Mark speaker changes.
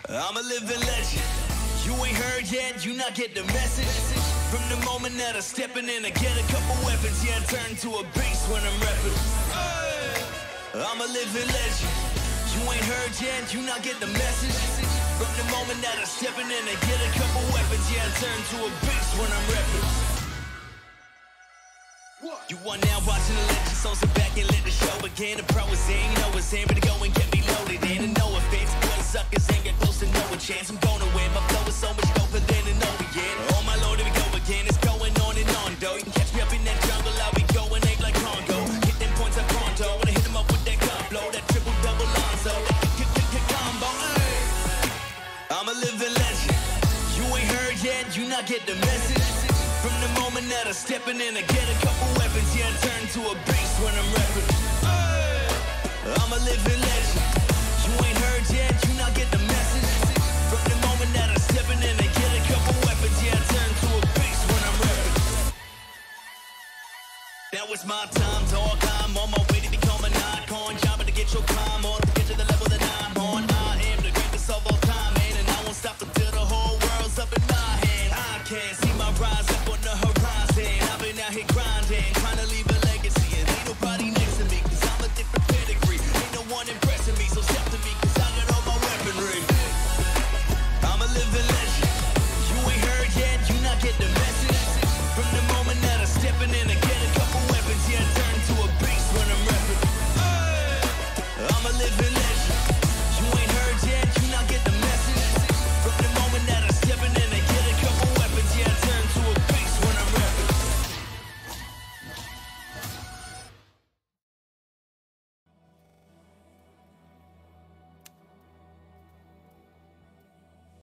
Speaker 1: I'm a living legend. You ain't heard yet, you not get the message. From the moment that I'm stepping in, I get a couple weapons. Yeah, I turn to a beast when I'm repping. I'm a living legend. You ain't heard yet, you not get the message. From the moment that I'm stepping in, I get a couple weapons. Yeah, I turn to a beast when I'm repping. You are now watching the legend, so sit back and let the show begin. The pro is in, you know it's in, but go and get me loaded in. And no offense, boy, suckers ain't get close to no chance. I'm gonna win, my flow is so much doper than an Orient. Oh my lord, here we go again, it's going on and on, though. You can catch me up in that jungle, I'll be going ape like Congo. Hit them points like pronto, when I hit them up with that gun blow, that triple double Lonzo, that combo. I'm a living legend. You ain't heard yet, you not get the message. From the moment that I'm stepping in, I get a couple weapons. Yeah, I turn to a beast when I'm repping. I'm a living legend. You ain't heard yet, you not get the message. From the moment that I'm stepping in, I get a couple weapons. Yeah, I turn to a beast when I'm repping. Now it's my time, dog. I'm on my way to become an icon. Job to get your climb on, to get to the level that I'm on. I am the greatest of all time, man, and I won't stop until the whole world's up in my hand. I can't see my rise.